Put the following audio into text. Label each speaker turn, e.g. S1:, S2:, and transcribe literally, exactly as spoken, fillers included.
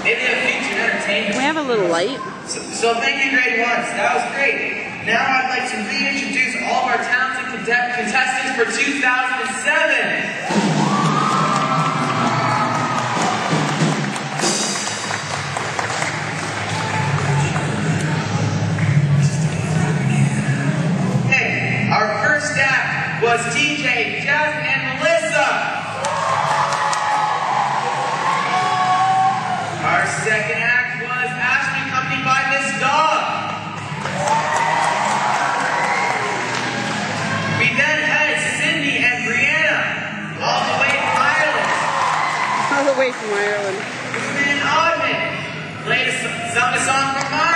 S1: Maybe a featured entertainment.
S2: Can we have a little light?
S1: So, so thank you, grade ones. That was great. Now I'd like to reintroduce all of our talented contestants for two thousand seven. Was T J, Jasmine, and Melissa. Our second act was Ashley, accompanied by Miss Dog. We then had Cindy and Brianna, all the way from Ireland.
S2: All the way from Ireland.
S1: Susan and Audman played a, sung a song from Ireland.